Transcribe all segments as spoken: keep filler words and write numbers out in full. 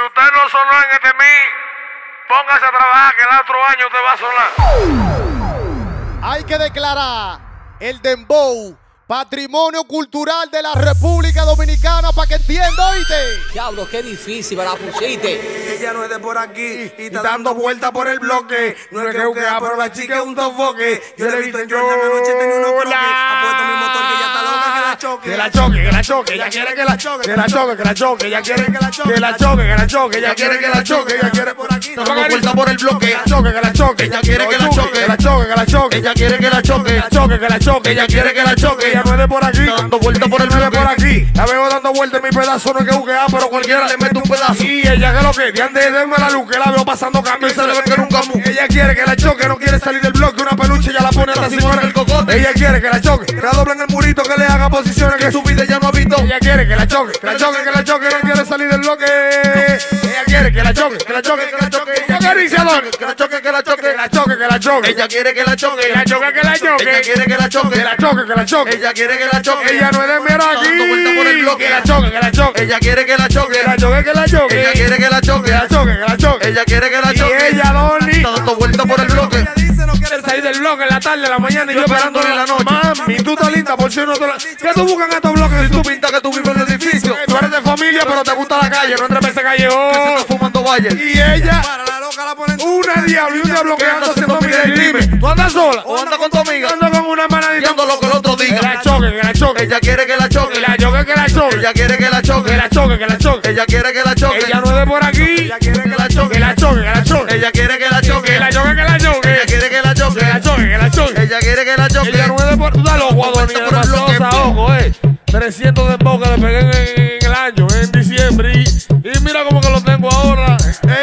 usted no sonó en este mí, póngase a trabajar que el otro año usted va a sonar. Hay que declarar el dembow patrimonio cultural de la República Dominicana para que entienda, ¿oíste? Diablo, qué difícil, me la pusiste. Ella no es de por aquí y está dando vueltas por el bloque. No es que juquea, pero la chica es un tofoque. Yo le he visto en Jordan, anoche tenía unos croques. Apuesto mi motor que ya está loca, que la choque. Que la choque, que la choque, ella quiere que la choque. Que la choque, que la choque, ella quiere que la choque. Que la choque, que la choque, ella quiere que la choque. Ella quiere por aquí, dando vueltas por el bloque. Que la choque, que la choque, ella quiere que la choque. Que la choque, que la choque, ella quiere que la choque. Que la choque, que la choque, ella quiere que la choque. Ella no es de por aquí, dando vueltas por el bloque. Por aquí, la veo dando vueltas en mi pedazo, no es que juquea, pero cualquiera le mete un pedazo. Y ella que lo que, de antes de darme la luz, que la veo pasando cambio y se le ve que nunca mu. Ella quiere que la choque, no quiere salir del bloque, una peluche ya la pone hasta si fuera el cocote. Ella quiere que la choque, que la doblen el murito, que le haga posiciones que su vida ya no ha visto. Ella quiere que la choque, que la choque, que la choque, no quiere salir del bloque. Ella quiere que la choque, que la choque, que la choque. Ella acariciador, que la choque, que la choque, que la choque, que la choque. Ella quiere que la choque, que la choque, que la choque. Ella quiere que la choque, que la choque, que la choque. Ella quiere que la choque. Ella no es de mero aquí. Dando vuelta por el bloque. Que la choque, que la choque. Ella quiere que la choque, que la choque, que la choque. Ella quiere que la choque, que la choque, que la choque. Ella quiere que la choque. Y ella, Dolly, dando vuelta por el bloque. Ella dice no quiere salir del bloque en la tarde, en la mañana y yo esperándole en la noche. Mami, tú estás linda por si no te la... ¿Qué tú buscan estos bloques si tú pintas que tú vives en el edificio? Tú eres de familia pero te gusta la calle, no entres en ese callejón. Que se está fumando valle. Y ella, una diablo y un diablo que anda haciendo mi declive. ¿Tú andas sola? ¿O andas con tu amiga? Ando con una hermana y ando lo que el otro diga. Que la choque, que la choque. Ella quiere que la choque. Que la choque, que la choque. Ella quiere que la choque. Que la choque, que la choque. Ella quiere que la choque. Ella no es de por aquí. Ella quiere que la choque. Que la choque, que la choque. Ella quiere que la choque. Que la choque, que la choque. Ella quiere que la choque. Que la choque, que la choque. Ella quiere que la choque. Ella no es de por... Tú dale ojo, Adonis, demasiado ojo, eh. trescientos de boca le pegué en, en el año, en diciembre. Y, y mira como que lo tengo ahora.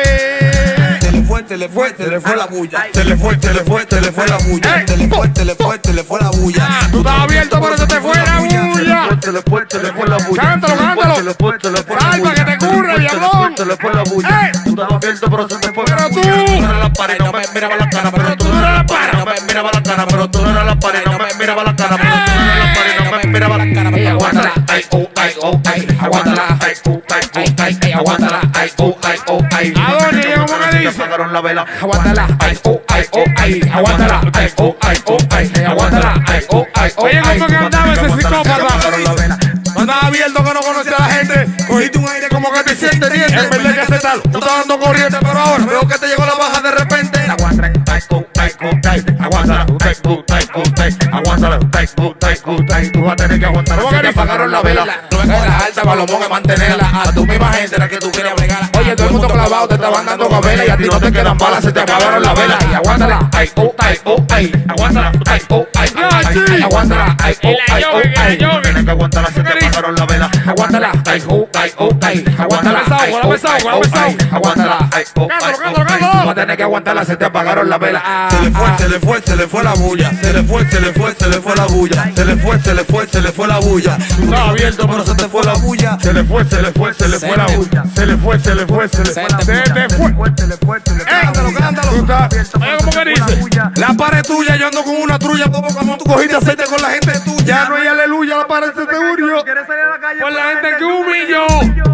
Eh. Se le fue, se le fue, se le fue la bulla. Se le fue, se le fue, se le fue la bulla. Se le fue, se le fue, se le fue la bulla. Tú estabas abierto, pero se te fue la bulla. Se le fue, se le fue la bulla. Cántalo, cántalo. Se le fue, se le fue la Salva, bulla. que te curre, diablón. Se le fue la bulla. Tú estabas abierto, pero se te fue. Pero tú. Tú no eras la pared, no me miraba la cara, pero tú no eras la pared, no me miraba la cara, pero tú no eras la pared, no me miraba la cara, pero tú no eras la pared, no me miraba la cara, pero aguántala, ay, oh, ay, oh, ay, aguántala, ay, oh, ay, oh, ay, aguántala, ay, oh, ay, oh, ay. Adonis, ¿cómo que dice? Apagaron la vela, Aguántala, ay, oh, ay, oh, ay, aguántala, ay, oh, ay, oh, ay, aguántala, ay, oh, ay, oh, ay. Oye, ¿cómo que andaba ese psicópata? Apagaron la vela. Andaba abierto que no conocía a la gente. Cogiste un aire como que te sientes diente. En vez de que aceptarlo. Tú estás dando corriente, pero ahora Veo que te llegó la baja de repente. Aguántala, ay, oh, ay, oh, ay, aguántala, ay, oh, ay, oh, ay, aguántala, ay, oh, ay, oh, ay. Tú vas a tener que aguantar. ¿Cómo que Se te dice? apagaron la vela. No me coges la alta, Balomón, a mantenerla. A tu misma gente la que tú quieres bregar. Oye, todo el mundo clavado, te estaban dando gabela y a ti no te quedan balas, se te acabaron la vela. Y aguántala, ay, oh, ay, oh, ay, aguántala, ay, oh, ay, oh, ay, aguántala, ay, oh, ay, oh, ay. Tienes que aguantarla, se te apagaron la vela. Aguántala, ay, oh, ay, oh, ay, aguántala, ay, oh, ay, oh, ay, aguántala, ay, oh, ay, oh, ay. Tú vas a tener que aguantarla, se te apagaron la vela. Se le fue, se le fue, se le fue la bulla. Se le fue, se le fue, se le fue la bulla. Se le fue, se le fue, se le fue la bulla. Tú estabas abierto, pero se te fue la bulla. Se le fue, se le fue, se le fue la bulla. Se le fue, se le fue, se le fue la bulla. Se te fue. Se le fue, se le fue. Cántalo, cántalo. Tú estás. Oye, ¿cómo que dice? La pared tuya, yo ando con una trulla. Como tú cogiste aceite con la gente tuya. Ya no hay aleluya, la pared se te murió. Por la gente que humilló.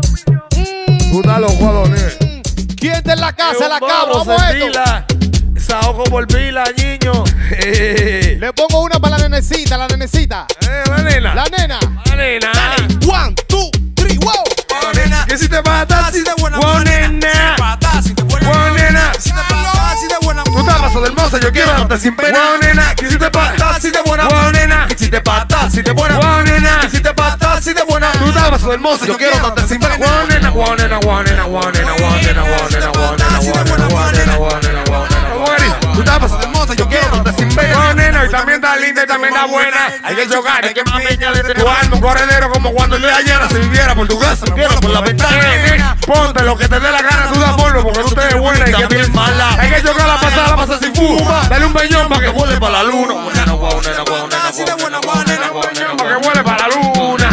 Tú estás loco, Adonis. ¿Quién está en la casa? La cabra, vamos a esto. Saoco por pila, niño. Le pongo una para la nenecita, la nenecita. Eh, la nena. La nena. La nena. One, two, three, wow. Wow, nena. Que si te patas, Si te buena, wow, nena. Si te buena, Wow, nena. Si te patas, si te buena, Tú estás paso del mozo, yo quiero darte sin pena. Wow, nena. Que si te patas, si te buena. Wow, nena. Que si te patas, si te buena. Wow, nena. Que si te patas, si te buena. Tú estás paso del mozo, yo quiero darte sin pena. Wow, nena. Wow, nena. Wow, nena. Wow, nena. Wow, nena. Wow, nena. Wow, nena. Wow, nena. Wow, nena. Wow, nena. Wow, nena. ¿Cómo eres? Tú estás paso del mozo, yo quiero darte sin pena. Wow, nena. Y también está linda y también está buena. Hay que chocar, hay que mamiñarle. Jugando un corredero como cuando el de ayer se viviera por tu casa. Quiero por la ventana. Ponte lo que te dé la gana, tú da polvo porque tú te ves buena y que bien mala. Hay que chocar la pasada, la pasada sin fuma. Dale un peñón para que vuele para la luna. Nena, guau, nena, guau, nena, Si te buena, guau, nena, guau, nena, para que vuele para la luna.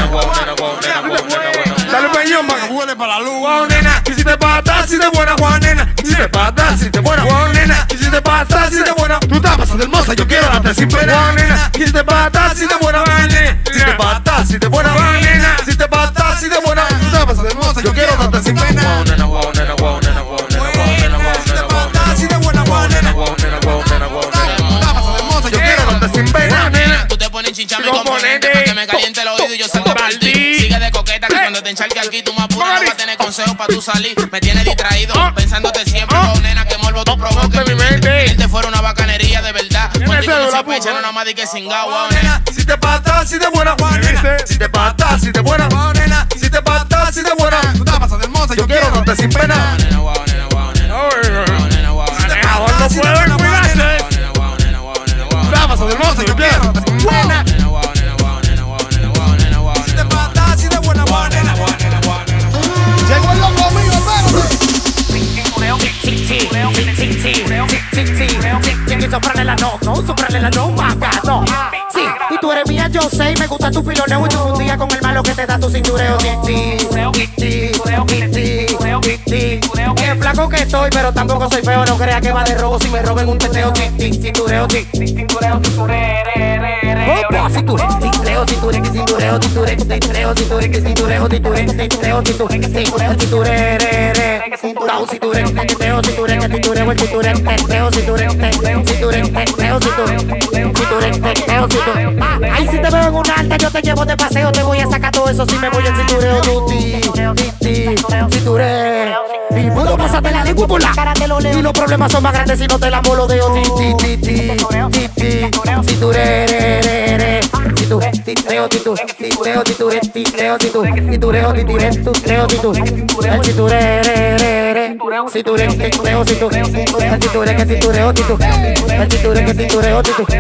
Dale un peñón para que vuele para la luna. Guau, nena, y si te patas, si te buena, guau, nena. Y si te patas, si te buena, guau, nena. Y si te patas, si te buena. Tú estás pasando hermosa, yo quiero darte sin pena. Guau, nena, y si te patas, si te buena, guau, nena. Si te patas, si te buena, guau, nena. Si te patas, si te buena. Tú estás pasando hermosa, yo quiero darte sin pena. Guau, nena, guau, nena. te encharque aquí, tú más pura, no vas a tener consejos para tú salir. Me tienes distraído, pensándote siempre, oh, nena, que morbo tú provoques mi mente. Él te fuera una bacanería de verdad. Cuando no se pecha, no nada más de que singao, wow, nena. Si te patas, si te buena, si te patas, si te buena, si te patas, si te buena. Tú te pasas de hermosa, yo quiero darte sin pena. Nena, wow, nena, wow, nena, wow, nena, wow, si te patas, si te buena, cuidaste. Tú te pasas de hermosa, yo quiero. Si te patas, si te buena, nena. Llegó el loco mío, espérate. Sí, sí, sí, sí, sí, sí, sí, sí, soprarle la no, no, soprarle la no, maca, no. Sí, y tú eres mía, yo sé, y me gusta tu piloneo y tu fundía con el malo que te da tu cintureo. Sí, sí, sí, sí, sí, sí. Qué flaco que estoy, pero tampoco soy feo, no creas que va de robo si me roben un teteo. Sí, sí, cintureo, sí, cintureo, cintureo, cintureo, cintureo, cintureo, cintureo, cintureo, cintureo, cintureo, cintureo, cintureo, cintureo, cintureo, cintureo, cintureo, teo, cintureo, que cintureo, el cintureo, teo, cintureo, cintureo, teo, cintureo, teo, cintureo. Ay, si te veo en un alta, yo te llevo de paseo, te voy a sacar todo eso si me voy en cintureo, tuti, tuti, cintureo. Y puedo pasarte la lengua por la cara, te lo leo. Y los problemas son más grandes si no te la molodeo. Ti, ti, ti, ti, ti, cintureo, cintureo, titeo, titeo, titeo, titeo, titeo, titeo, titeo, titeo, el cintureo, cintureo, cintureo, cintureo, el cintureo que cintureo, el cintureo que cintureo,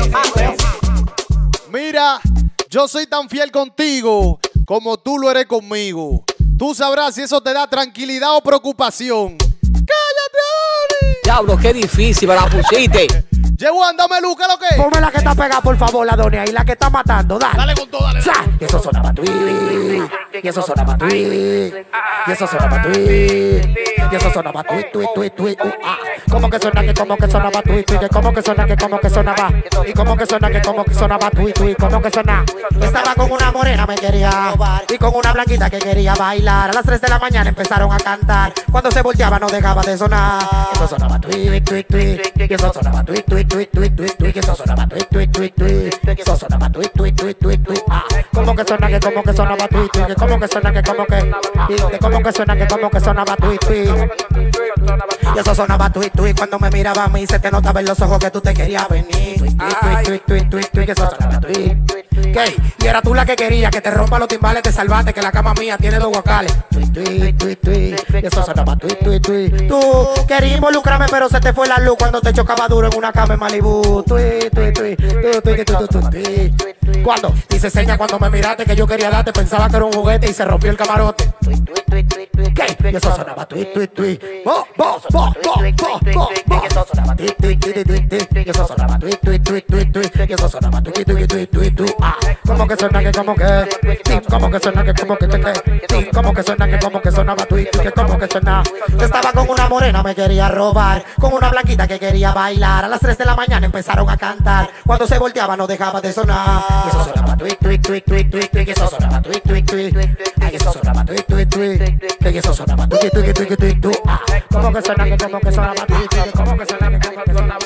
Mira, yo soy tan fiel contigo como tú lo eres conmigo. Tú sabrás si eso te da tranquilidad o preocupación. ¡Cállate, Adoni! Diablo, qué difícil, me la pusiste. Llegó, andame, Lu, ¿qué es lo que? Ponme la que está pegada, por favor, la Donia, y la que está matando, dale. Dale con todo, dale. Y eso sonaba tu y eso sonaba tu y eso sonaba tu y eso sonaba tu tu tu tu como que suena que como que sonaba tu y que como que suena que como que sonaba y como que suena que como que sonaba tu y tu y como que suena. Estaba con una morena, me quería y con una blanquita que quería bailar. A las tres de la mañana empezaron a cantar. Cuando se volteaba no dejaba de sonar. Eso sonaba tu y tu tu y eso sonaba tu y tu y tu y tu y eso sonaba tu y tu y tu y tu y eso sonaba tu y tu y tu y tu y tu como que suena que como que sonaba tu y tu que como que suena que como que y como que suena que como que sonaba tu y tu y eso sonaba tu y tu y cuando me miraba a mí se te notaba en los ojos que tú te querías venir tu y tu y tu y tu y tu y que eso sonaba tu y y era tú la que quería que te rompa los timbales, te salvaste, que la cama mía tiene dos vocales. Tui, tui, tui, tui. Y eso sonaba tui, tui, tui. Tú querías involucrarme, pero se te fue la luz cuando te chocaba duro en una cama en Malibu. Tui, tui, tui, tui, tui, tui, tui, tui. Cuando hice seña cuando me miraste que yo quería darte, pensaba que era un juguete y se rompió el camarote. Tui, tui, tui, tui, tui. ¿Qué? Y eso sonaba tui, tui, tui. Bo, bo, bo, bo, bo, bo, bo. Y eso sonaba tui, tui, tui, tui, tui. Y eso sonaba tui, tui, tui, tui, tui. Y eso sonaba tui, tui, tui, tui, tui. Ah, como que suena que como que, sí, como que suena que como que, que, sí, como que suena que como que sonaba tu y que como que suena. Estaba con una morena, me quería robar, con una blanquita que quería bailar. A las tres de la mañana empezaron a cantar. Cuando se volteaba no dejaba de sonar. Y eso sonaba tu y tu y tu y tu y tu y tu y eso sonaba tu y tu y tu y tu y eso sonaba tu y tu y tu y eso sonaba tu y tu y tu y tu y tu. Ah, como que suena que como que sonaba tu y tu y como que suena que como que sonaba.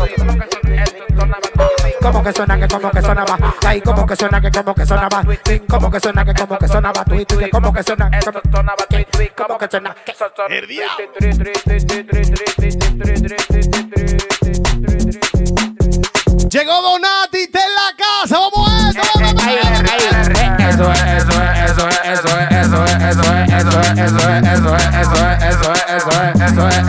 Como que suena que como que sonaba, ay como que suena que como que sonaba, como que suena que como que sonaba, tu y tu como que suena que sonaba, como que suena que el diablo. Llegó Donati, está en la casa, vamos a esto, vamos a eso es, eso es, eso es, eso es, eso es, eso es, eso es, eso es, eso es, eso es, eso es, eso es, eso es,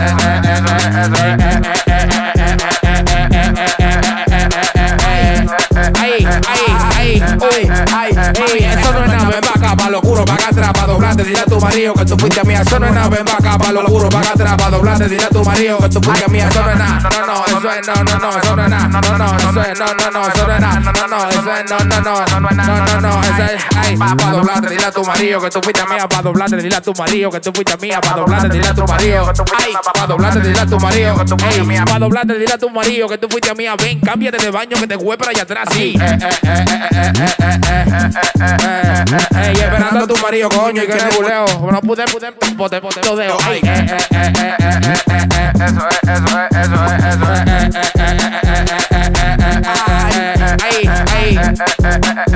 ay, ay, ay, ay, ay, ay, eso no es nada, ven pa' acá, pa' lo juro, pa' acá atrás, pa' doblarte, dile a tu marido que tú fuiste mía, eso no es nada, ven pa' acá, pa' lo juro, pa' acá atrás, pa' doblarte, dile a tu marido que tú fuiste mía, eso no es nada, no, no, eso es, no, no, no, eso no es nada, no, no, eso es, no, no, no, eso no es nada, no, no, eso es, no, no, no, no, no, no, eso es, ay, pa' doblarte, dile a tu marido que tú fuiste mía, pa' doblarte, dile a tu marido que tú fuiste mía, pa' doblarte, dile a tu marido, ay, pa' doblarte, dile a tu marido que tú fuiste mía, pa' doblarte, dile a tu marido que tú fuiste mía, ven, cámbiate de baño que te jugué para allá atrás, sí, ey, esperando a tu marido, coño, y que nebuleo, no pude, pude, pote, pote, lo dejo, ay, eso es, eso es, eso es, eso es, ay, ay,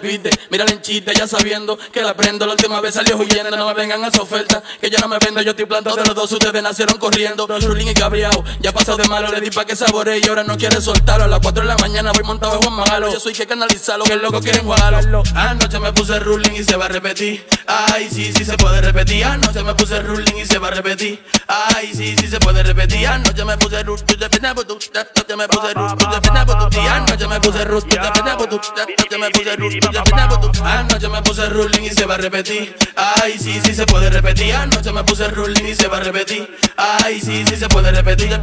repite. Mira la enchita ya sabiendo que la prendo. La última vez salió huyendo, no me vengan a esa oferta, que yo no me vendo, yo estoy plantado de los dos, ustedes nacieron corriendo. Rulín y cabreado, ya pasó de malo, le di pa' que saboree y ahora no quiere soltarlo. A las cuatro de la mañana voy montado en Juan Magalo. Yo soy que canalizarlo, que el loco quieren jugarlo. Anoche me puse ruling y se va a repetir. Ay, sí, sí se puede repetir. Anoche me puse ruling y se va a repetir. Ay, sí, sí se puede repetir. Anoche me puse ruling, anoche me puse ruling, anoche me puse ruling, anoche me puse ruling, anoche me puse ruling y se va a repetir. Ay, sí, sí se puede repetir. Anoche me puse ruling y se va a repetir. Ay, sí, sí se puede repetir.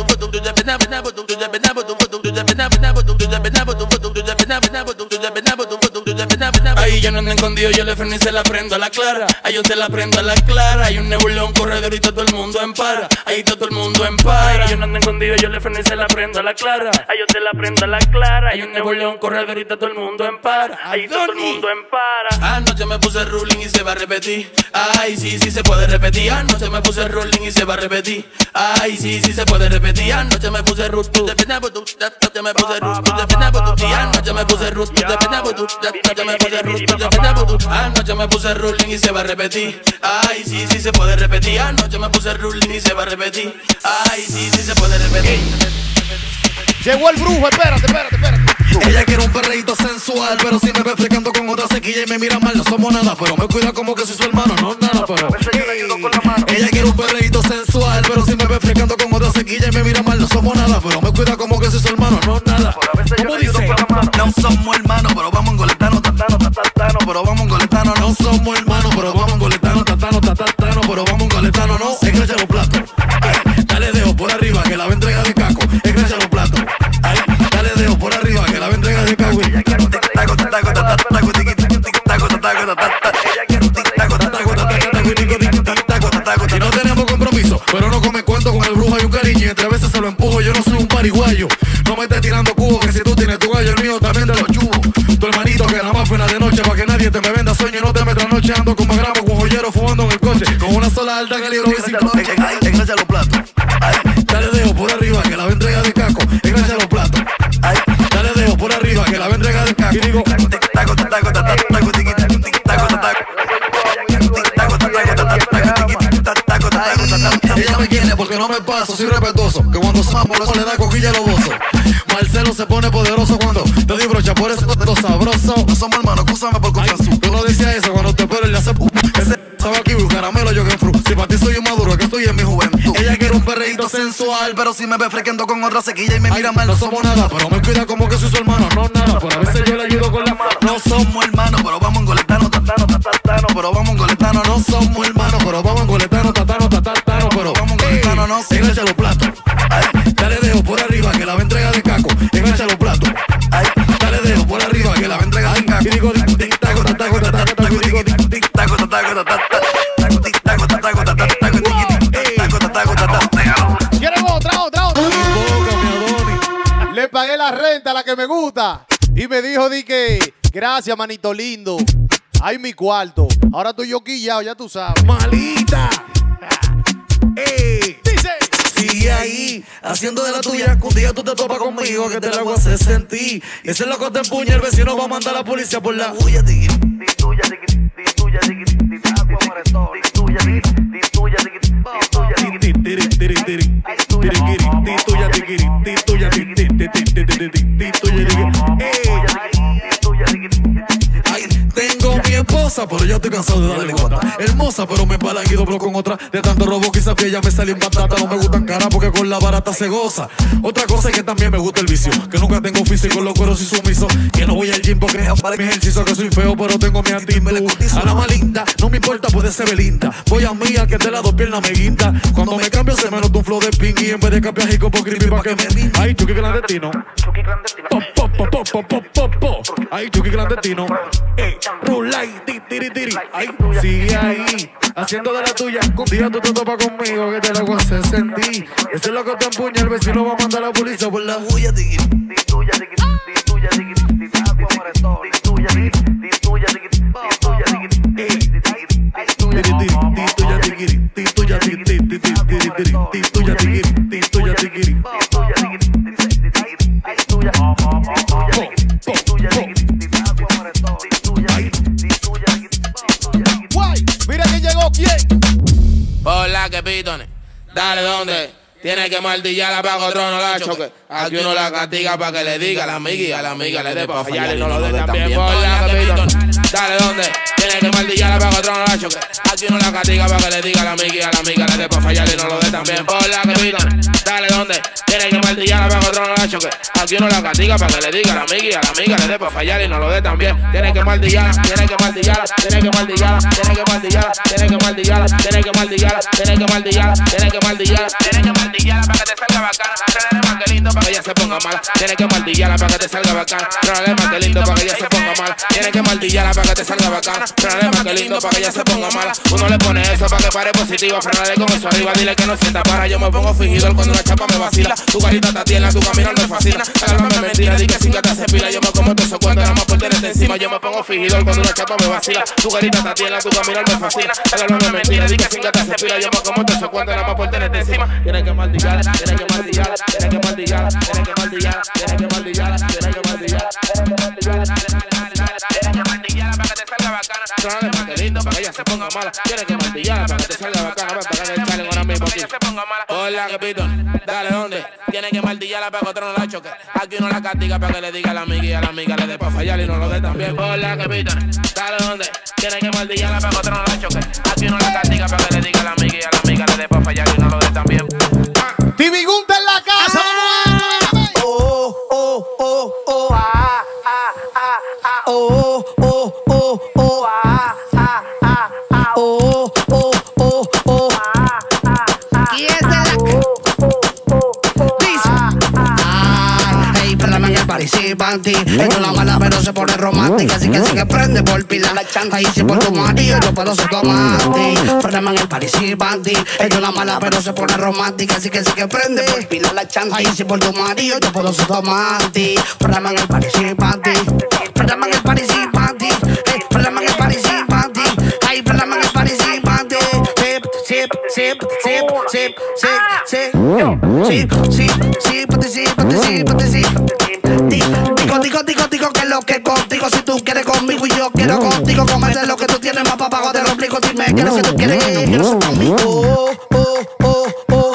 Ay, yo no ando escondido, yo le freno y se la prendo a la clara. Ay, yo se la prendo a la clara. Hay un nebulón corredor y todo el mundo en para. Ahí todo el mundo en para. Ay, yo no ando escondido, yo le freno y se la prendo a la clara. Ay, yo se la prendo a la clara. Hay un nebulón corredor y todo el mundo en para. Ahí todo el mundo en para. Anoche me puse ruling y se va a repetir. Ay, sí, sí se puede repetir. Anoche me puse ruling y se va a repetir. Ay, sí, sí se puede repetir. Anoche me puse ruling. Anoche me puse ruling. Anoche me puse ruling. Anoche me puse ruling. Anoche me puse ruling y se va a repetir. Ay, sí, sí se puede repetir. Anoche me puse ruling y se va a repetir. Ay, sí, sí se puede repetir. Llegó el brujo, espérate, espérate, espérate. Ella quiere un perreíto sensual, pero si me ve fregando con otra sequilla y me mira mal, no somos nada, pero me cuida como que soy su hermano, no nada, pero ella quiere un perreíto sensual, pero si me ve fregando con otra sequilla y me mira mal, no somos nada, pero me cuida como que soy su hermano, no nada. ¿Cómo dice? No somos hermanos, pero vamos engoletano, tatano, tatano, pero vamos engoletano. No somos hermanos, pero vamos engoletano, tatano, tatano, pero vamos engoletano, no. Engancha los platos, ay, dale dedo por arriba que la va a entregar de caco. Engancha los platos, ay, dale dedo por arriba que la va a entregar de caco. Y no tenemos compromiso, pero no come cuento con el brujo, hay un cariño y entre veces se lo empujo. Yo no soy un pariguayo, no me estés tirando cubo, que si tú tienes tu gallo, el mío también te lo chubo. Tu hermanito que nada más fue una de noche pa' que nadie te me venda sueño y no te metas noche. Ando con magramo, con joyero fumando en el coche, con una sola alta que libro y sin cloche. Engancha los platos, ay, dale dedo por arriba que la va a entregar de caco. Engancha los platos, ay, dale dedo por arriba que la va a entregar de caco. Y digo, ella me quiere porque no me paso, soy respetuoso, que cuando somos eso le da coquilla a los bozos. Marcelo se pone poderoso cuando te di brocha, por eso todo sabroso. No somos hermanos, acúsame por confianza. Tú no decías eso cuando te espero y le hace pu. Ese sabe aquí, caramelo, yo que fru. Si para ti soy un maduro, que estoy en mi juventud. Ella quiere un perreíto sensual, pero si me ve frequendo con otra sequilla y me mira mal, no somos nada, pero me cuida como que soy su hermano, no nada, pero a veces yo le ayudo con la mano. No somos hermanos, pero vamos engoletano, tatano, tatano, pero vamos engoletano. No somos hermanos, pero vamos engoletano, tatano, tatano, pero vamos engoletano, no. Engancha los platos, ay, dale dedo por arriba que la va a entregar de caco. Engancha los platos, ay, dale dedo por arriba que la va a entregar de caco. Y digo, tic taco, taco, taco, taco, y digo, tic taco, taco, taco, taco. ¿Quieren otra, otra, otra? Le pagué la renta a la que me gusta y me dijo, di que gracias, manito lindo. Ay, mi cuarto. Ahora estoy yo quillado, ya tú sabes. Malita. Ey. Dice. Sigue ahí, haciendo de la tuya. Un día tú te topas conmigo que te la voy a hacer sentir. Y ese loco te empuña, el vecino va a mandar a la policía por la huya. Tengo mi esposa, pero yo estoy cansado de darle cuota. Hermosa, pero me empalagué y doblo con otra. De tanto robo quizás que ella me salió en batata. No me gustan cara porque con la barata se goza. Otra cosa es que también me gusta el vicio, que nunca tengo físico, los cueros y sumiso. Que no voy al gym porque para mi ejercicio, que soy feo, pero tengo mi actitud. A la más linda, no me importa, puede ser Belinda. Voy a mí, al que te la dos piernas me guinda. Cuando me cambio se me nota un flow de pingui en vez de cambiar hico por creepy pa' que me rinda. Ay, Chucky clandestino. Pop, pop, pop, pop, pop, pop, pop, pop. Ay, Chucky clandestino. Ey, rulay, ti, tiri, tiri. Ay, sigue ahí, haciendo de la tuya. Un día tú te topas conmigo que te la voy a hacer sentir. Ese es lo que te empuña, el vecino va a mandar a la policía por la huya. Tuya, por la que pitones. Dale donde. Tiene que martillarla para que otro no la choque. Aquí uno la castiga para que le diga a la amiga y a la amiga le dé pa' fallar y no lo dé también por la que pitones. Dale donde. Tiene que martillarla para que otro no la choque. Aquí uno la castiga para que le diga a la amiga y a la amiga le dé pa' fallar y no lo dé también por la que pitones. Dale donde. Tiene que martillarla para que otro no la choque. Aquí uno la castiga para que le diga a la amiga y a la amiga le dé pa' fallar y no lo dé también. Tiene que martillarla, tiene que martillarla, tiene que martillarla, tiene que martillarla, tiene que martillarla, tiene que martillarla, tiene que martillarla, tiene que martillarla, tiene que martillarla para que te salga bacana. Problema que lindo para que ella se ponga mala. Tiene que martillarla para que te salga bacana. Problema que lindo para que ella se ponga mala. Tiene que martillarla para que te salga bacana. Problema que lindo para que ella se ponga mala. Uno le pone eso para que pare positiva. Frenale con eso arriba, dile que no sienta para. Yo me pongo fingidor cuando una chapa me vacila. Tu carita está tierna, tu camino me fascina. Cálmame mentira, di que sin que te hace pila. Yo me como todo eso cuando nada más por tenerte encima. Yo me pongo fingidor cuando una chapa me vacila. Tu carita está tierna, tu camino me fascina. Cálmame mentira, di que sin que te hace pila. Yo me como todo eso cuando nada más por tenerte encima. Tiene que martillar, tiene que martillar, tiene que martillar, tiene que martillar, tiene que martillar, tiene que martillar, tiene que martillar, tiene que martillar para que te salga bacana. Sonale para que lindo para que ella se ponga mala. Tiene que martillar para que te salga bacana. Ven para que echarle ahora mismo aquí. Hola que pitón, dale donde. Tiene que martillarla para que otro no la choque. Aquí uno la castiga para que le diga a la amiga y a la amiga le dé pa' fallar y no lo dé también. Hola que pitón, dale donde. Tiene que martillarla para que otro no la choque. Aquí uno la castiga para que le diga a la amiga y a la amiga le dé pa' fallar y no lo dé también. Timigunta en la casa, vamos. Oh, oh, oh, oh, ah, ah, ah, ah, oh, oh, oh, oh, ah, ah, ah, ah, oh, oh, oh, oh, ah, ah, ah. ¿Quién te la dice? Ah, hey, pélame en el participante. Esto es una mala, pero se pone romántica. Así que sí que prende por pila. Ahí sí por tu marido, yo puedo ser tu amante. Pélame en el participante. Esto es una mala, pero se pone romántica. Así que sí que prende por pila la chanta. Ahí sí por tu marido, yo puedo ser tu amante. Pélame en el participante. Pélame en el participante. Hey, pélame en el participante. Ay, pélame en el participante. Sip, sip, sip, sip, sip, sip, sip. Sip, sip, sip, sip, sip, sip. Digo, digo, digo, digo que lo que contigo. Si tú quieres conmigo y yo quiero contigo, comerte lo que tú tienes más para abajo, te lo explico. Dime que lo que tú quieres que yo quiero ser conmigo. Oh, oh, oh, oh.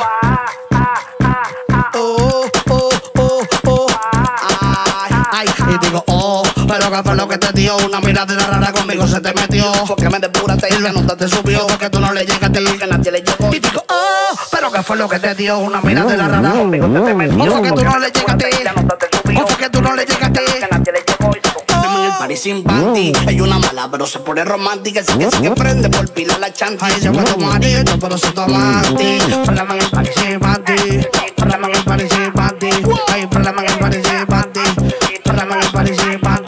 Oh, oh, oh, oh. Ay, ay, y digo, oh, pero que fue lo que te dio. Una mirada rara conmigo se te metió. Porque me depuraste y la nota te subió. Porque tú no le llegaste y que nadie le llegó. Y digo, oh, pero que fue lo que te dio. Una mirada rara conmigo se te metió. O fue que tú no le llegaste y la nota te subió. O fue que tú no le llegaste y que nadie le llegó. En el party sin panty. Hay una mala, pero se pone romántica. Así que sí que prende por pila la chanta. Y se fue tu marido, pero se toma anti. Problema en el party sin panty. Problema en el party sin panty. Hay problema en el party sin panty. Problema en el party sin panty.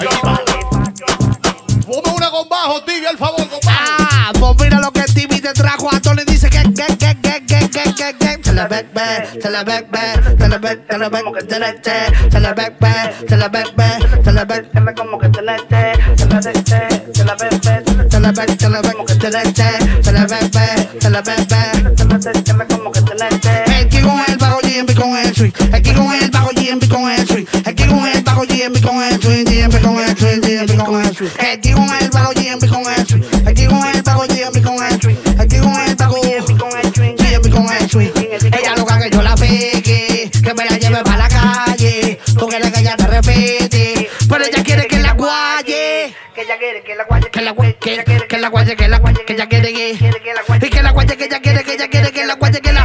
Ponme una con bajo, Tibi, al favor, con bajo. Ah, pues mira lo que Tibi te trajo. A Tony dice que, que, que, que, que, que, que, que. Se le ve, ve, se le ve, ve, se le ve, se le ve como que te leche. Se le ve, ve, se le ve, ve, se le ve, se le ve como que te leche. Se le ve, ve, se le ve, ve, se le ve, se le ve como que te leche. Se le ve, ve, se le ve, ve, se le ve, se le ve como que te leche. Aquí con el bajo G M B con el swing. Aquí con el bajo G M B con el swing. Aquí con el bajo G M B con el swing. G M B con el swing, G M B con el swing. Aquí con el bajo G M B con el swing. Aquí con el bajo G M B con el swing. Aquí con el bajo G M B con el swing. G M B con el swing. Ella loca que yo la pegue, que me la lleve para la calle. Tú quieres que ella te repite, pero ella quiere que la guaye. Que ella quiere que la guaye, que la guaye, que que la guaye, que la guaye, que ella quiere que y que la guaye, que ella quiere, que ella quiere que la guaye, que la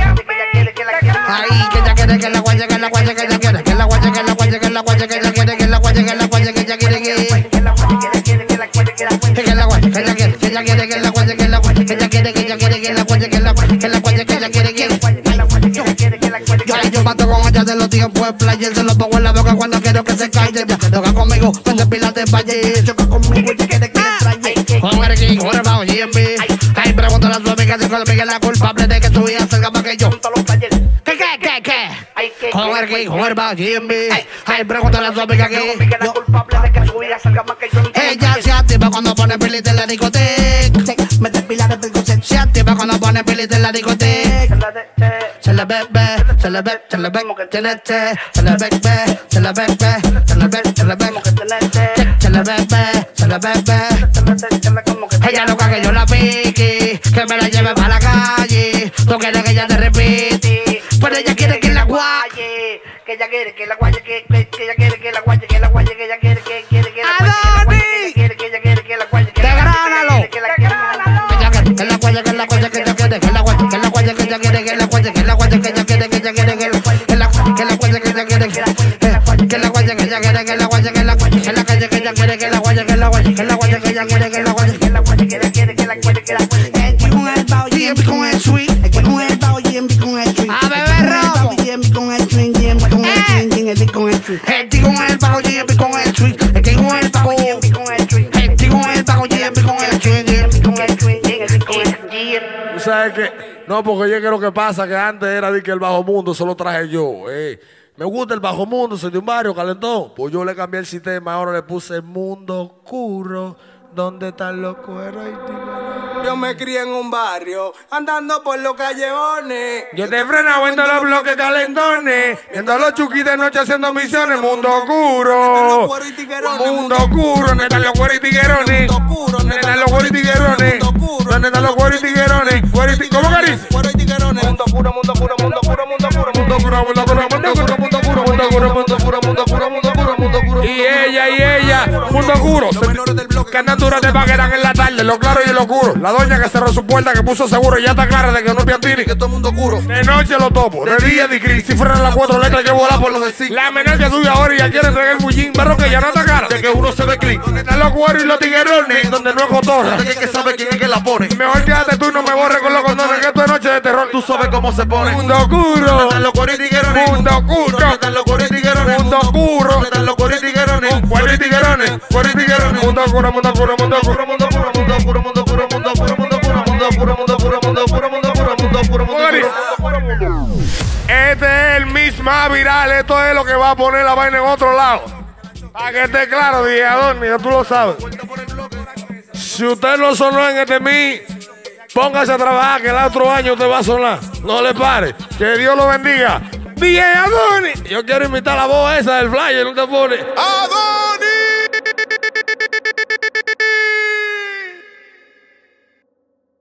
ay, que ella quiere que la guaye, que la guaye, que ella quiere que la guaye, que la guaye, que la guaye, que ella quiere que la guaye, que la guaye, que ella quiere que que la guaye, que la guaye, que ella quiere, que ella quiere que la guaye, que la guaye, que ella quiere, que ella quiere que la guaye, que la guaye, que la guaye, que ella quiere que yo, yo mato con ella de los tiempos en playa. Se lo pongo en la boca cuando quiero que se calle. Ya, toca conmigo, vende pilas de valle. Choca conmigo y te quiere que le traye. Con el King, con el bajo G M B. Ahí pregunto a las amigas si conmigo es la culpable de que tu hija salga más que yo. ¿Qué, qué, qué, qué? Con el King, con el bajo G M B. Ahí pregunto a las amigas que yo. Ella se activa cuando pone pilis en la discoteca. Mete pilas de discoteca. Se activa cuando pone pilis en la discoteca. Se le ve, ve, se le ve, se le ve como que tiene té. Se le ve, ve, se le ve, ve, se le ve, se le ve como que tiene té. Se le ve, ve, se le ve, ve. Ella loca que yo la pique, que me la lleve para la calle. Tú quieres que ella te repite, pero ella quiere que la guaye. Que ella quiere que la guaye, que, que, que ella quiere que la guaye, que la guaye, que ella quiere que quiere que la guaye, que ella quiere que ella quiere que la guaye, que la guaye, que la guaye, que la guaye, que la guaye, que ella quiere que la guaye, que la guaye, que ella quiere que la guaye, que la guaye, que ella quiere que ella quiere que la guaye, que la que la guaye, que ella quiere que que la guaye, que ella quiere que la guaye, que la que la calle que ella quiere que la guaye, que la guaye, que la guaye, que ella quiere que la guaye, que la guaye, que ella quiere que la guaye, que la guaye. Con el bao y en con el sweet, con el bao y en con el sweet. A beber robo. Y en con el swing, y en con el swing, y en con el sweet. El tío con el bao y en con el sweet. El tío con el bao y en con el sweet. El tío con el bao y en con el swing, y en con el swing, y en con el sweet. Tú sabes que, no, porque oye que lo que pasa que antes era de que el bajo mundo solo traje yo. Eh. Me gusta el bajo mundo, soy de un barrio calentón. Pues yo le cambié el sistema, ahora le puse mundo oscuro. ¿Dónde están los cueros y tigres? Yo me crié en un barrio, andando por los callejones. Yo te frenaba en todos los bloques calentones, viendo a los chuquis de noche haciendo misiones. Mundo oscuro, mundo oscuro. ¿Dónde están los cueros y tiguerones? ¿Dónde están los cueros y tiguerones? ¿Dónde están los cueros y tiguerones? ¿Cómo que dice? Mundo oscuro, mundo oscuro, mundo oscuro, mundo oscuro, mundo oscuro, mundo oscuro, mundo oscuro, mundo oscuro, mundo oscuro, mundo oscuro, mundo oscuro, mundo oscuro, mundo oscuro. Y ella, y ella, mundo oscuro. Que andan duras de paquetan en la tarde, lo claro y lo oscuro. La doña que cerró su puerta, que puso seguro, y ya está clara de que no es piantini, que todo el mundo oscuro. De noche lo topo, de día de gris, si fueran las cuatro letras que volar por los de sí. La menor que sube ahora y ya quiere entregar el bullín, pero que ya no está cara, de que uno se ve clean. Donde están los cueros y los tiguerones, donde no es cotorra, de que sabe quién es que la pone. Mejor quédate tú y no me borres con los condones, que esto es noche de terror. Tú sabes cómo se pone. Mundo oscuro, donde están los cueros y tiguerones, mundo oscuro, donde están los cueros y tiguerones, mundo oscuro, donde están los cueros y tiguerones, cueros y tiguerones, cueros y tiguerones, mundo oscuro, mundo oscuro, mundo oscuro, mundo oscuro, mundo oscuro, mundo oscuro, mundo oscuro, mundo oscuro, mundo oscuro, mundo oscuro, mundo oscuro, mundo oscuro, mundo oscuro, mundo oscuro. Este es el Mix más viral, esto es lo que va a poner la vaina en otro lado. Para que esté claro, dije Adorni, ya tú lo sabes. Si usted no sonó en este Mix, póngase a trabajar que el otro año usted va a sonar. No le pare. Que Dios lo bendiga. D J Adorni. Yo quiero imitar la voz esa del flyer, no te pone. Adorni.